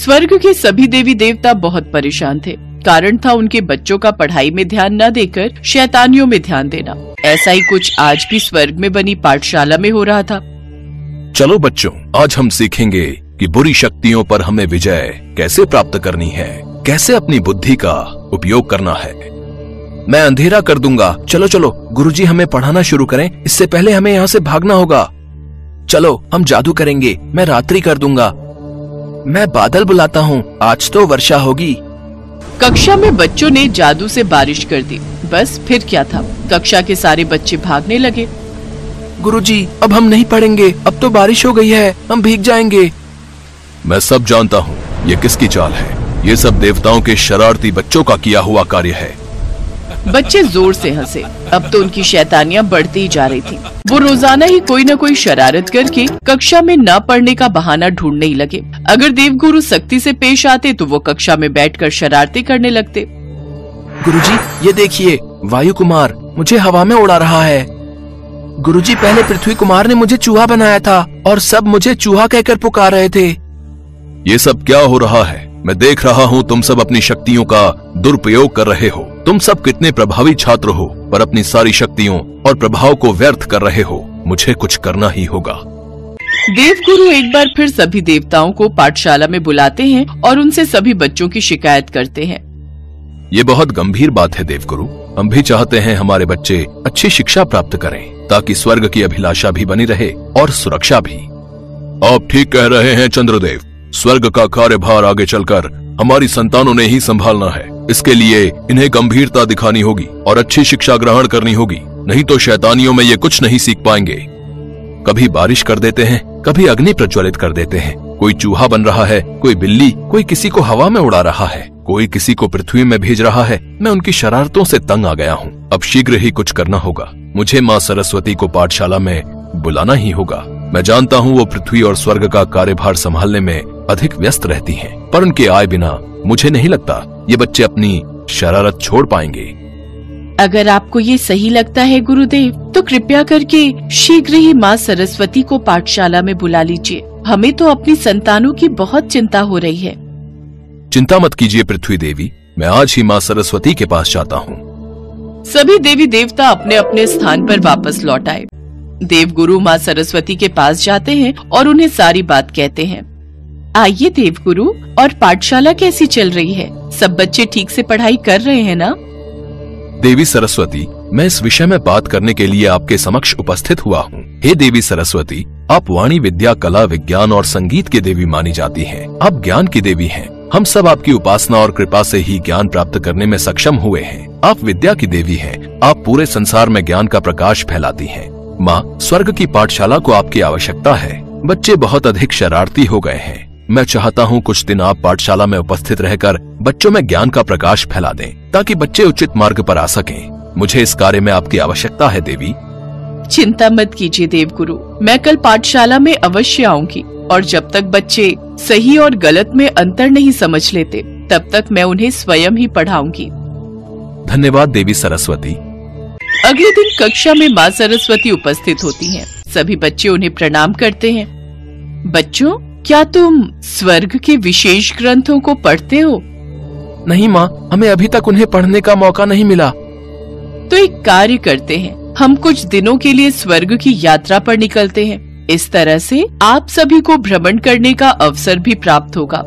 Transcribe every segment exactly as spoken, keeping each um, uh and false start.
स्वर्ग के सभी देवी देवता बहुत परेशान थे। कारण था उनके बच्चों का पढ़ाई में ध्यान न देकर शैतानियों में ध्यान देना। ऐसा ही कुछ आज भी स्वर्ग में बनी पाठशाला में हो रहा था। चलो बच्चों, आज हम सीखेंगे कि बुरी शक्तियों पर हमें विजय कैसे प्राप्त करनी है, कैसे अपनी बुद्धि का उपयोग करना है। मैं अंधेरा कर दूंगा। चलो चलो गुरुजी, हमें पढ़ाना शुरू करें, इससे पहले हमें यहाँ से भागना होगा। चलो हम जादू करेंगे, मैं रात्रि कर दूंगा। मैं बादल बुलाता हूँ, आज तो वर्षा होगी। कक्षा में बच्चों ने जादू से बारिश कर दी। बस फिर क्या था, कक्षा के सारे बच्चे भागने लगे। गुरुजी, अब हम नहीं पढ़ेंगे, अब तो बारिश हो गई है, हम भीग जाएंगे। मैं सब जानता हूँ ये किसकी चाल है। ये सब देवताओं के शरारती बच्चों का किया हुआ कार्य है। बच्चे जोर से हंसे। अब तो उनकी शैतानियां बढ़ती ही जा रही थी। वो रोजाना ही कोई न कोई शरारत करके कक्षा में न पढ़ने का बहाना ढूंढने ही लगे। अगर देवगुरु सख्ती से पेश आते तो वो कक्षा में बैठकर शरारतें करने लगते। गुरुजी, ये देखिए, वायु कुमार मुझे हवा में उड़ा रहा है। गुरुजी, पहले पृथ्वी कुमार ने मुझे चूहा बनाया था और सब मुझे चूहा कहकर पुकार रहे थे। ये सब क्या हो रहा है? मैं देख रहा हूँ तुम सब अपनी शक्तियों का दुरुपयोग कर रहे हो। तुम सब कितने प्रभावी छात्र हो, पर अपनी सारी शक्तियों और प्रभाव को व्यर्थ कर रहे हो। मुझे कुछ करना ही होगा। देवगुरु एक बार फिर सभी देवताओं को पाठशाला में बुलाते हैं और उनसे सभी बच्चों की शिकायत करते हैं। ये बहुत गंभीर बात है देवगुरु। हम भी चाहते हैं हमारे बच्चे अच्छी शिक्षा प्राप्त करें, ताकि स्वर्ग की अभिलाषा भी बनी रहे और सुरक्षा भी। आप ठीक कह रहे हैं चंद्रदेव। स्वर्ग का कार्यभार आगे चलकर हमारी संतानों ने ही संभालना है। इसके लिए इन्हें गंभीरता दिखानी होगी और अच्छी शिक्षा ग्रहण करनी होगी, नहीं तो शैतानियों में ये कुछ नहीं सीख पाएंगे। कभी बारिश कर देते हैं, कभी अग्नि प्रज्वलित कर देते हैं। कोई चूहा बन रहा है, कोई बिल्ली, कोई किसी को हवा में उड़ा रहा है, कोई किसी को पृथ्वी में भेज रहा है। मैं उनकी शरारतों से तंग आ गया हूँ। अब शीघ्र ही कुछ करना होगा। मुझे माँ सरस्वती को पाठशाला में बुलाना ही होगा। मैं जानता हूँ वो पृथ्वी और स्वर्ग का कार्यभार संभालने में अधिक व्यस्त रहती हैं, पर उनके आए बिना मुझे नहीं लगता ये बच्चे अपनी शरारत छोड़ पाएंगे। अगर आपको ये सही लगता है गुरुदेव, तो कृपया करके शीघ्र ही माँ सरस्वती को पाठशाला में बुला लीजिए। हमें तो अपनी संतानों की बहुत चिंता हो रही है। चिंता मत कीजिए पृथ्वी देवी, मैं आज ही माँ सरस्वती के पास जाता हूँ। सभी देवी देवता अपने अपने स्थान पर वापस लौट आए। देवगुरु माँ सरस्वती के पास जाते हैं और उन्हें सारी बात कहते हैं। आइए देवगुरु, और पाठशाला कैसी चल रही है? सब बच्चे ठीक से पढ़ाई कर रहे हैं ना? देवी सरस्वती, मैं इस विषय में बात करने के लिए आपके समक्ष उपस्थित हुआ हूँ। हे देवी सरस्वती, आप वाणी, विद्या, कला, विज्ञान और संगीत की देवी मानी जाती हैं। आप ज्ञान की देवी हैं। हम सब आपकी उपासना और कृपा से ही ज्ञान प्राप्त करने में सक्षम हुए हैं। आप विद्या की देवी हैं। आप पूरे संसार में ज्ञान का प्रकाश फैलाती हैं। माँ, स्वर्ग की पाठशाला को आपकी आवश्यकता है। बच्चे बहुत अधिक शरारती हो गए हैं। मैं चाहता हूँ कुछ दिन आप पाठशाला में उपस्थित रहकर बच्चों में ज्ञान का प्रकाश फैला दें, ताकि बच्चे उचित मार्ग पर आ सकें। मुझे इस कार्य में आपकी आवश्यकता है देवी। चिंता मत कीजिए देवगुरु, मैं कल पाठशाला में अवश्य आऊंगी, और जब तक बच्चे सही और गलत में अंतर नहीं समझ लेते, तब तक मैं उन्हें स्वयं ही पढ़ाऊंगी। धन्यवाद देवी सरस्वती। अगले दिन कक्षा में माँ सरस्वती उपस्थित होती हैं। सभी बच्चे उन्हें प्रणाम करते हैं। बच्चों, क्या तुम स्वर्ग के विशेष ग्रंथों को पढ़ते हो? नहीं माँ, हमें अभी तक उन्हें पढ़ने का मौका नहीं मिला। तो एक कार्य करते हैं, हम कुछ दिनों के लिए स्वर्ग की यात्रा पर निकलते हैं। इस तरह से आप सभी को भ्रमण करने का अवसर भी प्राप्त होगा।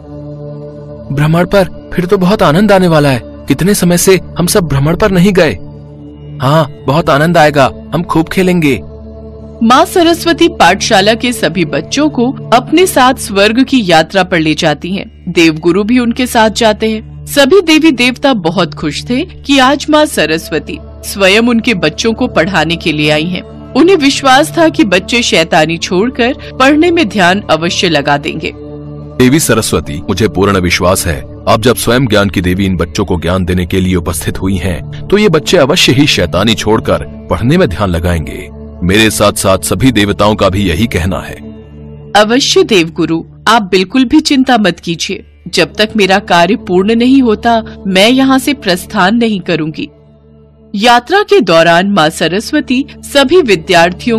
भ्रमण पर? फिर तो बहुत आनंद आने वाला है। कितने समय से हम सब भ्रमण पर नहीं गए। हाँ, बहुत आनंद आएगा, हम खूब खेलेंगे। माँ सरस्वती पाठशाला के सभी बच्चों को अपने साथ स्वर्ग की यात्रा पर ले जाती हैं। देवगुरु भी उनके साथ जाते हैं। सभी देवी देवता बहुत खुश थे कि आज माँ सरस्वती स्वयं उनके बच्चों को पढ़ाने के लिए आई हैं। उन्हें विश्वास था कि बच्चे शैतानी छोड़कर पढ़ने में ध्यान अवश्य लगा देंगे। देवी सरस्वती, मुझे पूर्ण विश्वास है आप जब स्वयं ज्ञान की देवी इन बच्चों को ज्ञान देने के लिए उपस्थित हुई हैं, तो ये बच्चे अवश्य ही शैतानी छोड़कर पढ़ने में ध्यान लगाएंगे। मेरे साथ साथ सभी देवताओं का भी यही कहना है। अवश्य देवगुरु, आप बिल्कुल भी चिंता मत कीजिए। जब तक मेरा कार्य पूर्ण नहीं होता, मैं यहाँ से प्रस्थान नहीं करूँगी। यात्रा के दौरान माँ सरस्वती सभी विद्यार्थियों को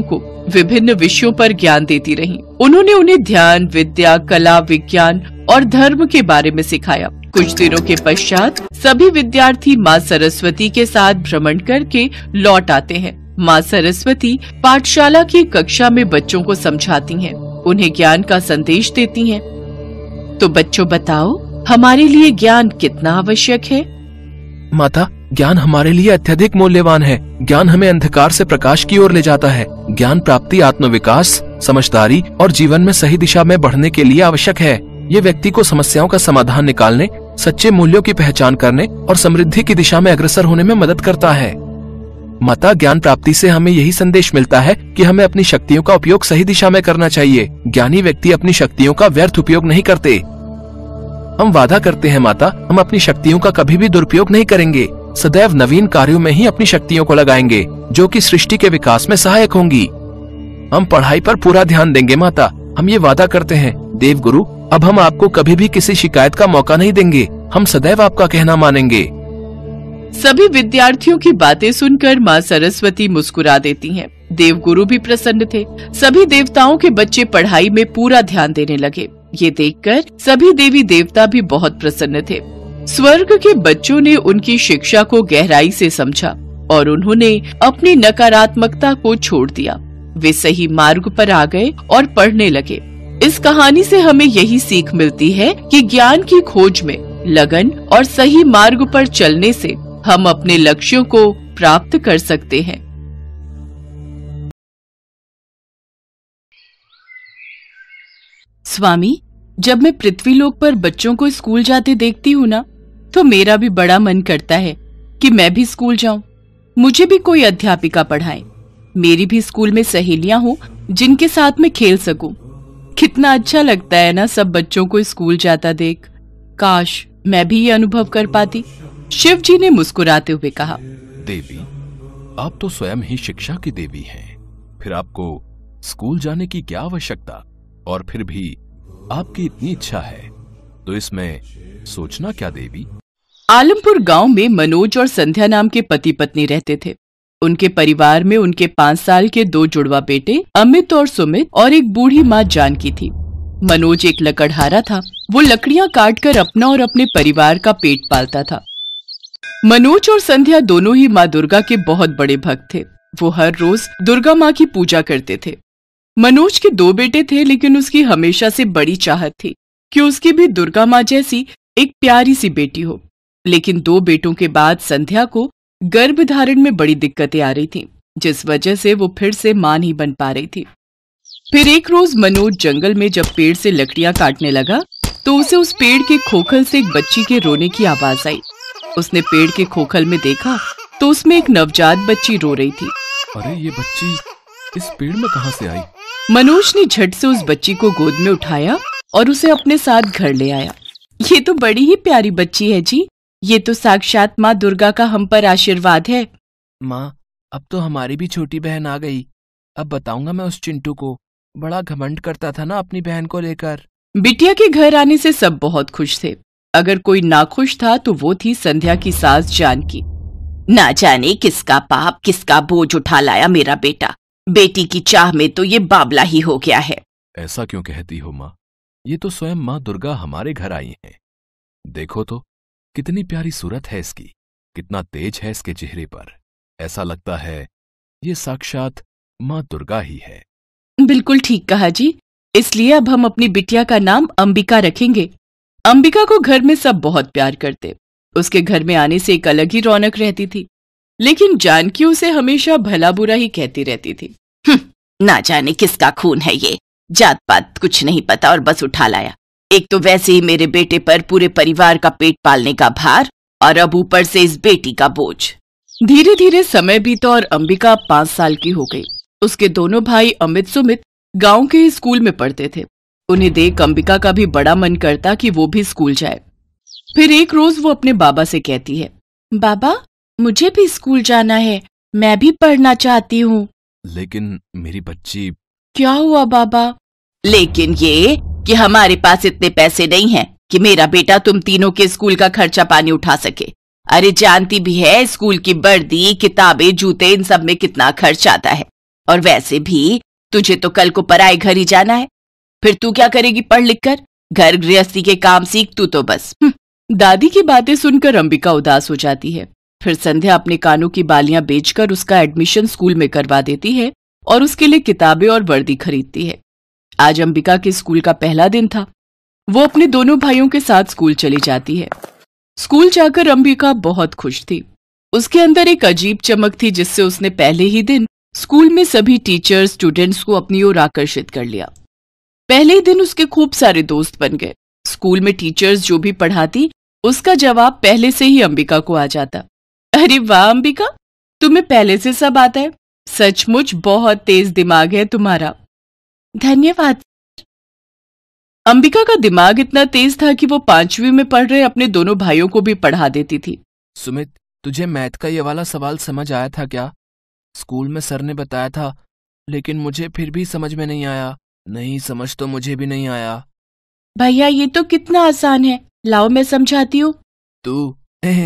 विभिन्न विषयों पर ज्ञान देती रहीं। उन्होंने उन्हें ध्यान, विद्या, कला, विज्ञान और धर्म के बारे में सिखाया। कुछ दिनों के पश्चात सभी विद्यार्थी माँ सरस्वती के साथ भ्रमण करके लौट आते हैं। माँ सरस्वती पाठशाला की कक्षा में बच्चों को समझाती हैं, उन्हें ज्ञान का संदेश देती हैं। तो बच्चों बताओ, हमारे लिए ज्ञान कितना आवश्यक है? माता, ज्ञान हमारे लिए अत्यधिक मूल्यवान है। ज्ञान हमें अंधकार से प्रकाश की ओर ले जाता है। ज्ञान प्राप्ति आत्मविकास, समझदारी और जीवन में सही दिशा में बढ़ने के लिए आवश्यक है। ये व्यक्ति को समस्याओं का समाधान निकालने, सच्चे मूल्यों की पहचान करने और समृद्धि की दिशा में अग्रसर होने में मदद करता है। माता, ज्ञान प्राप्ति से हमें यही संदेश मिलता है कि हमें अपनी शक्तियों का उपयोग सही दिशा में करना चाहिए। ज्ञानी व्यक्ति अपनी शक्तियों का व्यर्थ उपयोग नहीं करते। हम वादा करते हैं माता, हम अपनी शक्तियों का कभी भी दुरुपयोग नहीं करेंगे। सदैव नवीन कार्यों में ही अपनी शक्तियों को लगाएंगे, जो कि सृष्टि के विकास में सहायक होंगी। हम पढ़ाई पर पूरा ध्यान देंगे माता, हम ये वादा करते हैं। देव गुरु, अब हम आपको कभी भी किसी शिकायत का मौका नहीं देंगे। हम सदैव आपका कहना मानेंगे। सभी विद्यार्थियों की बातें सुनकर माँ सरस्वती मुस्कुरा देती हैं। देवगुरु भी प्रसन्न थे। सभी देवताओं के बच्चे पढ़ाई में पूरा ध्यान देने लगे। ये देखकर सभी देवी देवता भी बहुत प्रसन्न थे। स्वर्ग के बच्चों ने उनकी शिक्षा को गहराई से समझा और उन्होंने अपनी नकारात्मकता को छोड़ दिया। वे सही मार्ग पर आ गए और पढ़ने लगे। इस कहानी से हमें यही सीख मिलती है कि ज्ञान की खोज में लगन और सही मार्ग पर चलने से हम अपने लक्ष्यों को प्राप्त कर सकते हैं। स्वामी, जब मैं पृथ्वीलोक पर बच्चों को स्कूल जाते देखती हूँ ना, तो मेरा भी बड़ा मन करता है कि मैं भी स्कूल जाऊं, मुझे भी कोई अध्यापिका पढ़ाए, मेरी भी स्कूल में सहेलियां हो जिनके साथ मैं खेल सकूं। कितना अच्छा लगता है ना सब बच्चों को स्कूल जाता देख। काश मैं भी ये अनुभव कर पाती। शिव जी ने मुस्कुराते हुए कहा, देवी, आप तो स्वयं ही शिक्षा की देवी हैं, फिर आपको स्कूल जाने की क्या आवश्यकता? और फिर भी आपकी इतनी इच्छा है, तो इसमें सोचना क्या देवी? आलमपुर गांव में मनोज और संध्या नाम के पति पत्नी रहते थे। उनके परिवार में उनके पांच साल के दो जुड़वा बेटे अमित और सुमित और एक बूढ़ी माँ जानकी थी। मनोज एक लकड़हारा था। वो लकड़ियां काटकर अपना और अपने परिवार का पेट पालता था। मनोज और संध्या दोनों ही माँ दुर्गा के बहुत बड़े भक्त थे। वो हर रोज दुर्गा माँ की पूजा करते थे। मनोज के दो बेटे थे, लेकिन उसकी हमेशा से बड़ी चाहत थी कि उसकी भी दुर्गा माँ जैसी एक प्यारी सी बेटी हो। लेकिन दो बेटों के बाद संध्या को गर्भ धारण में बड़ी दिक्कतें आ रही थीं, जिस वजह से वो फिर से मां नहीं बन पा रही थी। फिर एक रोज मनोज जंगल में जब पेड़ से लकड़ियां काटने लगा, तो उसे उस पेड़ के खोखल से एक बच्ची के रोने की आवाज आई। उसने पेड़ के खोखल में देखा तो उसमें एक नवजात बच्ची रो रही थी। अरे, ये बच्ची इस पेड़ में कहां से आई? मनोज ने झट से उस बच्ची को गोद में उठाया और उसे अपने साथ घर ले आया। ये तो बड़ी ही प्यारी बच्ची है जी, ये तो साक्षात माँ दुर्गा का हम पर आशीर्वाद है। माँ, अब तो हमारी भी छोटी बहन आ गई। अब बताऊंगा मैं उस चिंटू को, बड़ा घमंड करता था ना अपनी बहन को लेकर। बिटिया के घर आने से सब बहुत खुश थे। अगर कोई नाखुश था तो वो थी संध्या की सास जानकी। ना जाने किसका पाप किसका बोझ उठा लाया मेरा बेटा। बेटी की चाह में तो ये बाबला ही हो गया है। ऐसा क्यों कहती हो माँ? ये तो स्वयं माँ दुर्गा हमारे घर आई हैं। देखो तो कितनी प्यारी सूरत है इसकी, कितना तेज है इसके चेहरे पर। ऐसा लगता है ये साक्षात माँ दुर्गा ही है। बिल्कुल ठीक कहा जी। इसलिए अब हम अपनी बिटिया का नाम अंबिका रखेंगे। अंबिका को घर में सब बहुत प्यार करते। उसके घर में आने से एक अलग ही रौनक रहती थी। लेकिन जानकी उसे हमेशा भला बुरा ही कहती रहती थी। ना जाने किसका खून है ये, जात पात कुछ नहीं पता और बस उठा लाया। एक तो वैसे ही मेरे बेटे पर पूरे परिवार का पेट पालने का भार, और अब ऊपर से इस बेटी का बोझ। धीरे धीरे समय बीता और अंबिका पांच साल की हो गई। उसके दोनों भाई अमित सुमित गांव के ही स्कूल में पढ़ते थे। उन्हें देख अंबिका का भी बड़ा मन करता कि वो भी स्कूल जाए। फिर एक रोज वो अपने बाबा से कहती है, बाबा मुझे भी स्कूल जाना है, मैं भी पढ़ना चाहती हूँ। लेकिन मेरी बच्ची। क्या हुआ बाबा? लेकिन ये कि हमारे पास इतने पैसे नहीं हैं कि मेरा बेटा तुम तीनों के स्कूल का खर्चा पानी उठा सके। अरे जानती भी है स्कूल की वर्दी, किताबें, जूते, इन सब में कितना खर्च आता है। और वैसे भी तुझे तो कल को पराए घर ही जाना है, फिर तू क्या करेगी पढ़ लिख कर? घर गृहस्थी के काम सीख तू तो बस। दादी की बातें सुनकर अंबिका उदास हो जाती है। फिर संध्या अपने कानों की बालियां बेचकर उसका एडमिशन स्कूल में करवा देती है और उसके लिए किताबें और वर्दी खरीदती है। आज अंबिका के स्कूल का पहला दिन था। वो अपने दोनों भाइयों के साथ स्कूल चली जाती है। स्कूल जाकर अंबिका बहुत खुश थी। उसके अंदर एक अजीब चमक थी जिससे उसने पहले ही दिन स्कूल में सभी टीचर्स स्टूडेंट्स को अपनी ओर आकर्षित कर लिया। पहले ही दिन उसके खूब सारे दोस्त बन गए। स्कूल में टीचर्स जो भी पढ़ाती उसका जवाब पहले से ही अंबिका को आ जाता। अरे वाह अंबिका, तुम्हें पहले से सब आता है, सचमुच बहुत तेज दिमाग है तुम्हारा। धन्यवाद। अंबिका का दिमाग इतना तेज था कि वो पांचवी में पढ़ रहे अपने दोनों भाइयों को भी पढ़ा देती थी। सुमित, तुझे मैथ का ये वाला सवाल समझ आया था क्या? स्कूल में सर ने बताया था, लेकिन मुझे फिर भी समझ में नहीं आया। नहीं, समझ तो मुझे भी नहीं आया। भैया ये तो कितना आसान है, लाओ मैं समझाती हूँ। तू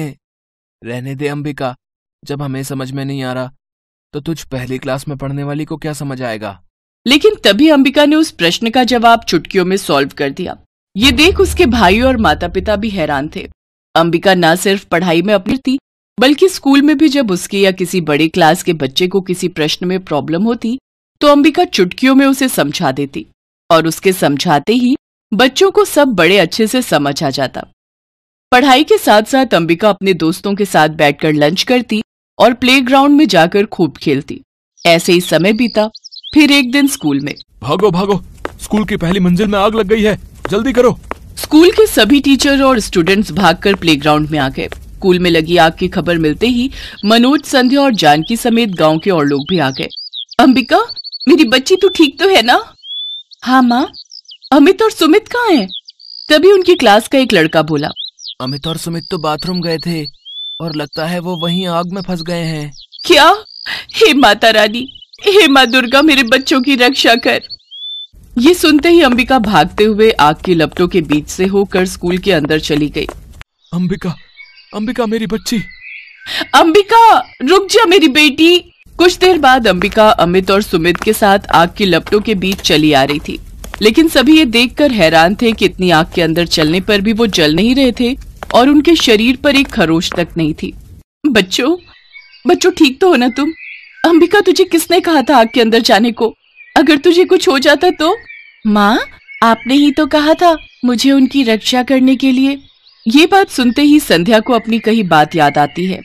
रहने दे अंबिका, जब हमें समझ में नहीं आ रहा तो तुझ पहली क्लास में पढ़ने वाली को क्या समझ आएगा? लेकिन तभी अंबिका ने उस प्रश्न का जवाब चुटकियों में सॉल्व कर दिया। ये देख उसके भाई और माता पिता भी हैरान थे। अंबिका न सिर्फ पढ़ाई में अपनी थी, बल्कि स्कूल में भी जब उसके या किसी बड़े क्लास के बच्चे को किसी प्रश्न में प्रॉब्लम होती तो अंबिका चुटकियों में उसे समझा देती और उसके समझाते ही बच्चों को सब बड़े अच्छे से समझ आ जाता। पढ़ाई के साथ साथ अंबिका अपने दोस्तों के साथ बैठकर लंच करती और प्लेग्राउंड में जाकर खूब खेलती। ऐसे ही समय बीता। फिर एक दिन स्कूल में, भागो भागो, स्कूल की पहली मंजिल में आग लग गई है, जल्दी करो। स्कूल के सभी टीचर और स्टूडेंट्स भागकर प्लेग्राउंड में आ गए। स्कूल में लगी आग की खबर मिलते ही मनोज, संध्या और जानकी समेत गांव के और लोग भी आ गए। अंबिका, मेरी बच्ची तू ठीक तो है ना? हाँ माँ। अमित और सुमित कहाँ हैं? तभी उनकी क्लास का एक लड़का बोला। अमित और सुमित तो बाथरूम गए थे और लगता है वो वहीं आग में फंस गए हैं। क्या? हे माता रानी, हे माँ दुर्गा, मेरे बच्चों की रक्षा कर। ये सुनते ही अंबिका भागते हुए आग की लपटों के बीच से होकर स्कूल के अंदर चली गई। अंबिका, अंबिका मेरी बच्ची। अंबिका रुक जा मेरी बेटी। कुछ देर बाद अंबिका अमित और सुमित के साथ आग की लपटों के बीच चली आ रही थी, लेकिन सभी ये देखकर हैरान थे कि इतनी आग के अंदर चलने पर भी वो जल नहीं रहे थे और उनके शरीर पर एक खरोच तक नहीं थी। बच्चों बच्चों ठीक तो हो ना तुम? अंबिका, तुझे किसने कहा था आग के अंदर जाने को? अगर तुझे कुछ हो जाता तो? माँ, आपने ही तो कहा था मुझे उनकी रक्षा करने के लिए। ये बात सुनते ही संध्या को अपनी कही बात याद आती है।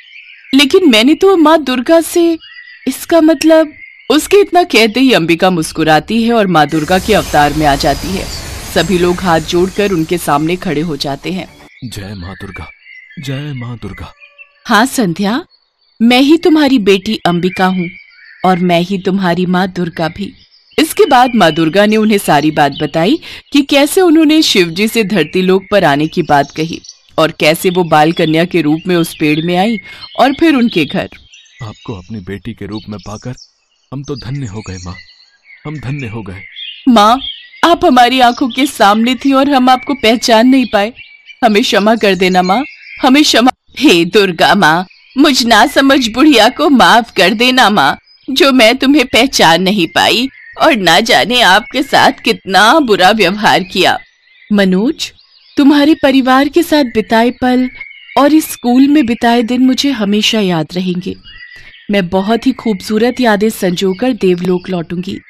लेकिन मैंने तो माँ दुर्गा से, इसका मतलब। उसके इतना कहते ही अंबिका मुस्कुराती है और माँ दुर्गा के अवतार में आ जाती है। सभी लोग हाथ जोड़कर उनके सामने खड़े हो जाते हैं। जय माँ दुर्गा, जय माँ दुर्गा। हाँ संध्या, मैं ही तुम्हारी बेटी अंबिका हूँ और मैं ही तुम्हारी माँ दुर्गा भी। इसके बाद माँ दुर्गा ने उन्हें सारी बात बताई कि कैसे उन्होंने शिवजी से धरती लोक पर आने की बात कही और कैसे वो बाल कन्या के रूप में उस पेड़ में आई और फिर उनके घर। आपको अपनी बेटी के रूप में पाकर हम तो धन्य हो गए माँ, हम धन्य हो गए। माँ, आप हमारी आंखों के सामने थी और हम आपको पहचान नहीं पाए। हमें क्षमा कर देना माँ, हमें क्षमा। हे दुर्गा माँ, मुझ ना समझ बुढ़िया को माफ कर देना माँ, जो मैं तुम्हें पहचान नहीं पाई और ना जाने आपके साथ कितना बुरा व्यवहार किया। मनोज, तुम्हारे परिवार के साथ बिताए पल और इस स्कूल में बिताए दिन मुझे हमेशा याद रहेंगे। मैं बहुत ही खूबसूरत यादें संजोकर देवलोक लौटूंगी।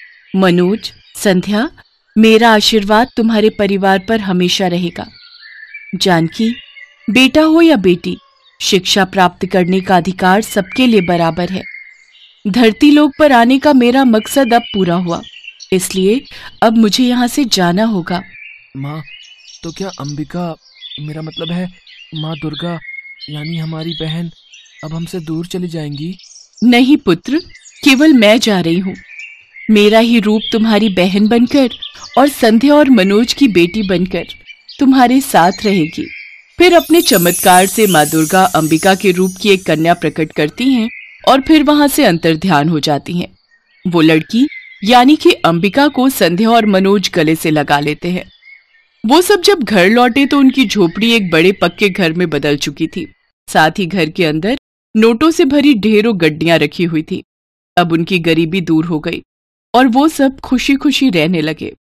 मनोज, संध्या, मेरा आशीर्वाद तुम्हारे परिवार पर हमेशा रहेगा। जानकी, बेटा हो या बेटी, शिक्षा प्राप्त करने का अधिकार सबके लिए बराबर है। धरती लोक पर आने का मेरा मकसद अब पूरा हुआ, इसलिए अब मुझे यहाँ से जाना होगा। माँ, तो क्या अंबिका, मेरा मतलब है माँ दुर्गा यानी हमारी बहन, अब हमसे दूर चली जाएंगी? नहीं पुत्र, केवल मैं जा रही हूँ। मेरा ही रूप तुम्हारी बहन बनकर और संध्या और मनोज की बेटी बनकर तुम्हारे साथ रहेगी। फिर अपने चमत्कार से माँ दुर्गा अंबिका के रूप की एक कन्या प्रकट करती हैं और फिर वहां से अंतर्ध्यान हो जाती हैं। वो लड़की यानी कि अंबिका को संध्या और मनोज गले से लगा लेते हैं। वो सब जब घर लौटे तो उनकी झोपड़ी एक बड़े पक्के घर में बदल चुकी थी। साथ ही घर के अंदर नोटों से भरी ढेरों गड्डियां रखी हुई थी। अब उनकी गरीबी दूर हो गई। और वो सब खुशी खुशी रहने लगे।